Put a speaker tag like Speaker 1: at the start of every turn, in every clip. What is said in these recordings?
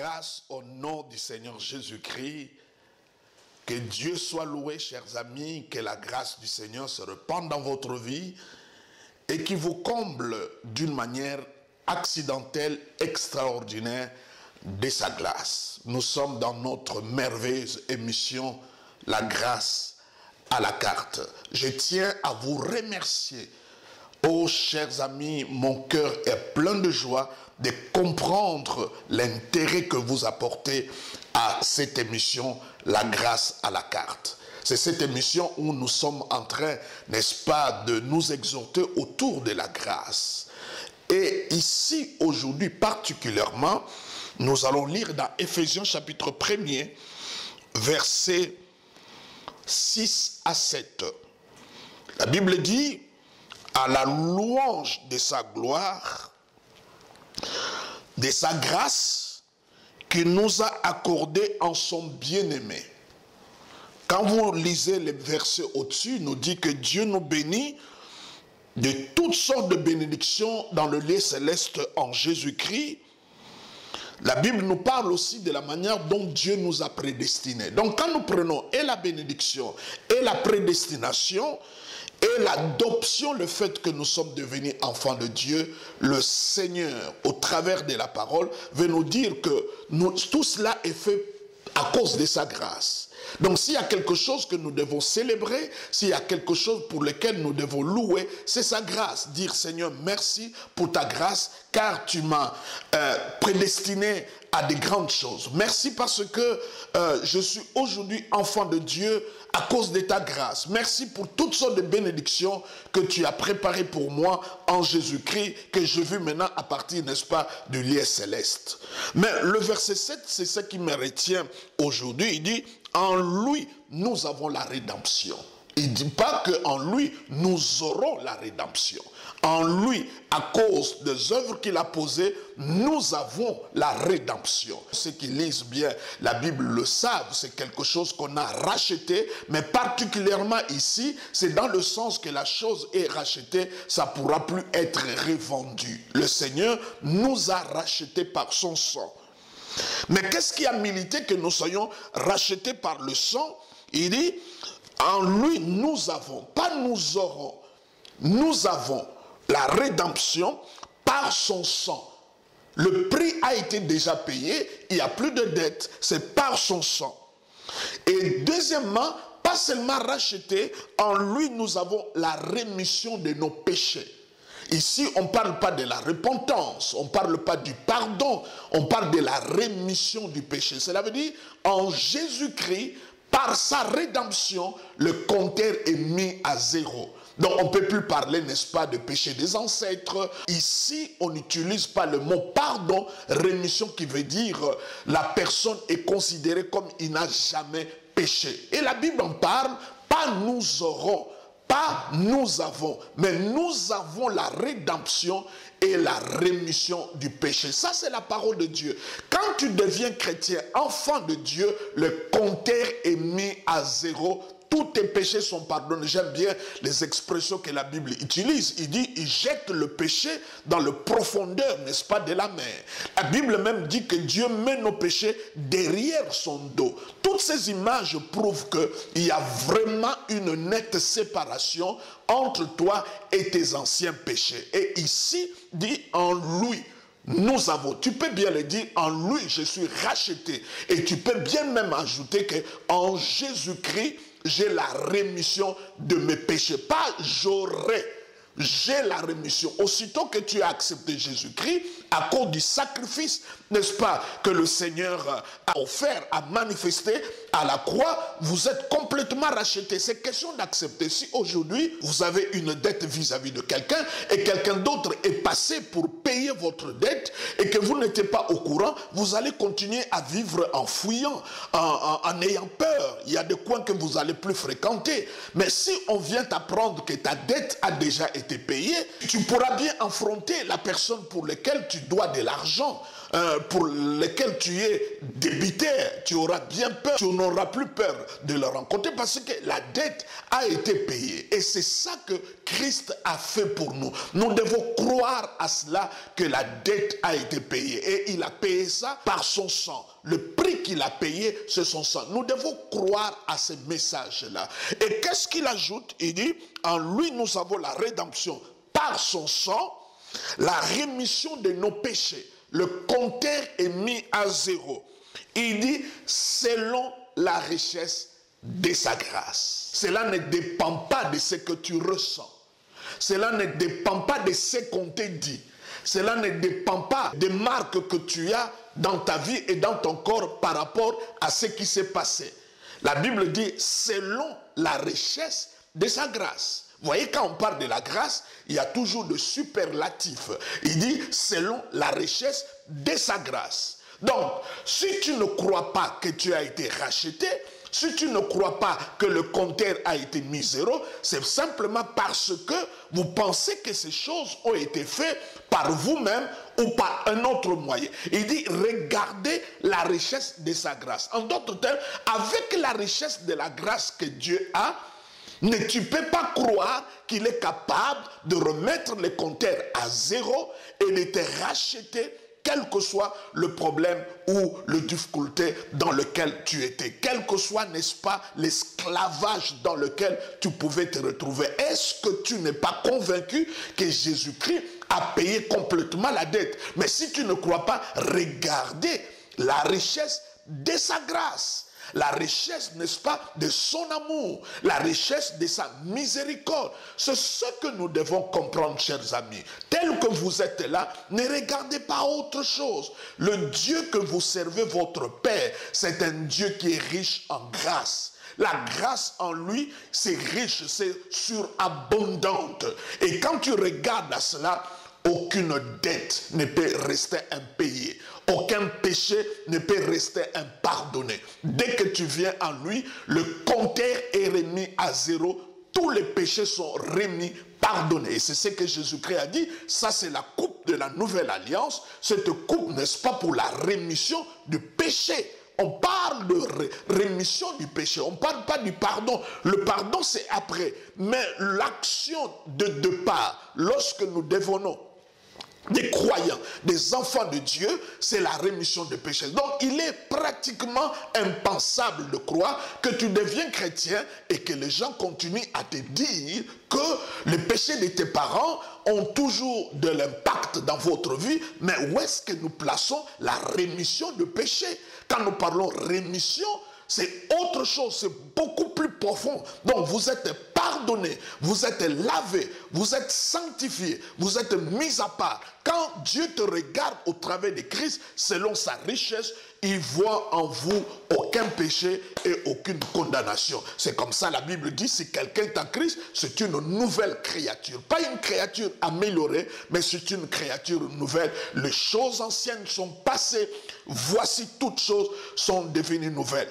Speaker 1: grâce au nom du Seigneur Jésus-Christ. Que Dieu soit loué, chers amis, que la grâce du Seigneur se répande dans votre vie et qu'il vous comble d'une manière accidentelle, extraordinaire, de sa grâce. Nous sommes dans notre merveilleuse émission, la grâce à la carte. Je tiens à vous remercier. Oh, chers amis, mon cœur est plein de joie de comprendre l'intérêt que vous apportez à cette émission, la grâce à la carte. C'est cette émission où nous sommes en train, n'est-ce pas, de nous exhorter autour de la grâce. Et ici, aujourd'hui particulièrement, nous allons lire dans Éphésiens chapitre 1er, versets 6 à 7. La Bible dit, à la louange de sa gloire, de sa grâce, qu'il nous a accordé en son bien-aimé. Quand vous lisez les versets au-dessus, il nous dit que Dieu nous bénit de toutes sortes de bénédictions dans le lieu céleste en Jésus-Christ. La Bible nous parle aussi de la manière dont Dieu nous a prédestinés. Donc quand nous prenons et la bénédiction et la prédestination et l'adoption, le fait que nous sommes devenus enfants de Dieu, le Seigneur, au travers de la parole, veut nous dire que tout cela est fait à cause de sa grâce. Donc s'il y a quelque chose que nous devons célébrer, s'il y a quelque chose pour lequel nous devons louer, c'est sa grâce. Dire Seigneur, merci pour ta grâce, car tu m'as prédestiné à de grandes choses. Merci parce que je suis aujourd'hui enfant de Dieu à cause de ta grâce. Merci pour toutes sortes de bénédictions que tu as préparées pour moi en Jésus-Christ, que je vis maintenant à partir, n'est-ce pas, du lieu céleste. Mais le verset 7, c'est ce qui me retient aujourd'hui. Il dit, en lui, nous avons la rédemption. Il ne dit pas qu'en lui, nous aurons la rédemption. En lui, à cause des œuvres qu'il a posées, nous avons la rédemption. Ceux qui lisent bien la Bible le savent, c'est quelque chose qu'on a racheté, mais particulièrement ici, c'est dans le sens que la chose est rachetée, ça ne pourra plus être revendu. Le Seigneur nous a rachetés par son sang. Mais qu'est-ce qui a milité que nous soyons rachetés par le sang? Il dit, en lui nous avons, pas nous aurons, nous avons la rédemption par son sang. Le prix a été déjà payé, il n'y a plus de dette, c'est par son sang. Et deuxièmement, pas seulement racheté, en lui nous avons la rémission de nos péchés. Ici, on ne parle pas de la repentance, on ne parle pas du pardon, on parle de la rémission du péché. Cela veut dire, en Jésus-Christ, par sa rédemption, le compteur est mis à zéro. Donc on ne peut plus parler, n'est-ce pas, de péché des ancêtres. Ici, on n'utilise pas le mot pardon, rémission qui veut dire la personne est considérée comme il n'a jamais péché. Et la Bible en parle, pas nous aurons, pas nous avons, mais nous avons la rédemption et la rémission du péché. Ça, c'est la parole de Dieu. Quand tu deviens chrétien, enfant de Dieu, le compteur est mis à zéro. Tous tes péchés sont pardonnés. J'aime bien les expressions que la Bible utilise. Il dit, il jette le péché dans le profondeur, n'est-ce pas, de la mer. La Bible même dit que Dieu met nos péchés derrière son dos. Toutes ces images prouvent qu'il y a vraiment une nette séparation entre toi et tes anciens péchés. Et ici, dit en lui. Nous avons, tu peux bien le dire, en lui je suis racheté. Et tu peux bien même ajouter que en Jésus-Christ, j'ai la rémission de mes péchés. Pas j'aurai, j'ai la rémission. Aussitôt que tu as accepté Jésus-Christ, à cause du sacrifice, n'est-ce pas, que le Seigneur a offert, a manifesté à la croix, vous êtes complètement racheté. C'est question d'accepter. Si aujourd'hui, vous avez une dette vis-à-vis de quelqu'un et quelqu'un d'autre est passé pour payer votre dette et que vous n'étiez pas au courant, vous allez continuer à vivre en fouillant, en ayant peur. Il y a des coins que vous n'allez plus fréquenter. Mais si on vient t'apprendre que ta dette a déjà été payée, tu pourras bien affronter la personne pour laquelle tu dois de l'argent, pour lesquels tu es débitaire, tu auras bien peur, tu n'auras plus peur de le rencontrer parce que la dette a été payée. Et c'est ça que Christ a fait pour nous. Nous devons croire à cela, que la dette a été payée. Et il a payé ça par son sang. Le prix qu'il a payé, c'est son sang. Nous devons croire à ce message-là. Et qu'est-ce qu'il ajoute? Il dit, en lui nous avons la rédemption par son sang, la rémission de nos péchés. Le compteur est mis à zéro. Il dit, selon la richesse de sa grâce. Cela ne dépend pas de ce que tu ressens. Cela ne dépend pas de ce qu'on te dit. Cela ne dépend pas des marques que tu as dans ta vie et dans ton corps par rapport à ce qui s'est passé. La Bible dit, selon la richesse de sa grâce. Vous voyez, quand on parle de la grâce, il y a toujours de superlatifs. Il dit, selon la richesse de sa grâce. Donc, si tu ne crois pas que tu as été racheté, si tu ne crois pas que le compteur a été mis zéro, c'est simplement parce que vous pensez que ces choses ont été faites par vous-même ou par un autre moyen. Il dit, regardez la richesse de sa grâce. En d'autres termes, avec la richesse de la grâce que Dieu a, ne tu peux pas croire qu'il est capable de remettre les compteurs à zéro et de te racheter, quel que soit le problème ou la difficulté dans lequel tu étais. Quel que soit, n'est-ce pas, l'esclavage dans lequel tu pouvais te retrouver. Est-ce que tu n'es pas convaincu que Jésus-Christ a payé complètement la dette? Mais si tu ne crois pas, regardez la richesse de sa grâce. La richesse, n'est-ce pas, de son amour, la richesse de sa miséricorde. C'est ce que nous devons comprendre, chers amis. Tel que vous êtes là, ne regardez pas autre chose. Le Dieu que vous servez, votre Père, c'est un Dieu qui est riche en grâce. La grâce en lui, c'est riche, c'est surabondante. Et quand tu regardes à cela, aucune dette ne peut rester impayée. Aucun péché ne peut rester impardonné. Dès que tu viens en lui, le compteur est remis à zéro. Tous les péchés sont remis, pardonnés. Et c'est ce que Jésus-Christ a dit. Ça, c'est la coupe de la nouvelle alliance. Cette coupe, n'est-ce pas, pour la rémission du péché. On parle de rémission du péché. On ne parle pas du pardon. Le pardon, c'est après. Mais l'action de départ, lorsque nous devenons des croyants, des enfants de Dieu, c'est la rémission des péchés. Donc, il est pratiquement impensable de croire que tu deviens chrétien et que les gens continuent à te dire que les péchés de tes parents ont toujours de l'impact dans votre vie. Mais où est-ce que nous plaçons la rémission de péchés? Quand nous parlons rémission, c'est autre chose, c'est beaucoup plus profond. Donc vous êtes pardonné, vous êtes lavé, vous êtes sanctifié, vous êtes mis à part. Quand Dieu te regarde au travers de Christ, selon sa richesse, il voit en vous aucun péché et aucune condamnation. C'est comme ça la Bible dit, si quelqu'un est en Christ, c'est une nouvelle créature. Pas une créature améliorée, mais c'est une créature nouvelle. Les choses anciennes sont passées, voici toutes choses sont devenues nouvelles.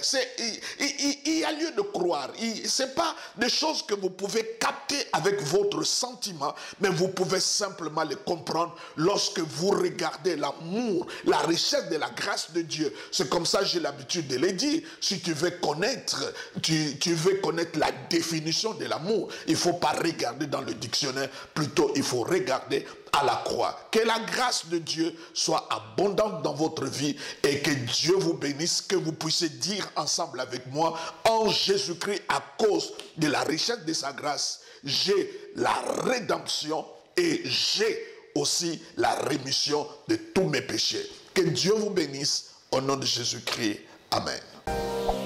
Speaker 1: Il y a lieu de croire. Ce n'est pas des choses que vous pouvez capter avec votre sentiment, mais vous pouvez simplement les comprendre lorsque vous regardez l'amour, la richesse de la grâce de Dieu. C'est comme ça que j'ai l'habitude de le dire. Si tu veux connaître, tu veux connaître la définition de l'amour, il ne faut pas regarder dans le dictionnaire, plutôt il faut regarder à la croix. Que la grâce de Dieu soit abondante dans votre vie et que Dieu vous bénisse, que vous puissiez dire ensemble avec moi, en Jésus-Christ, à cause de la richesse de sa grâce, j'ai la rédemption et j'ai aussi la rémission de tous mes péchés. Que Dieu vous bénisse au nom de Jésus-Christ. Amen.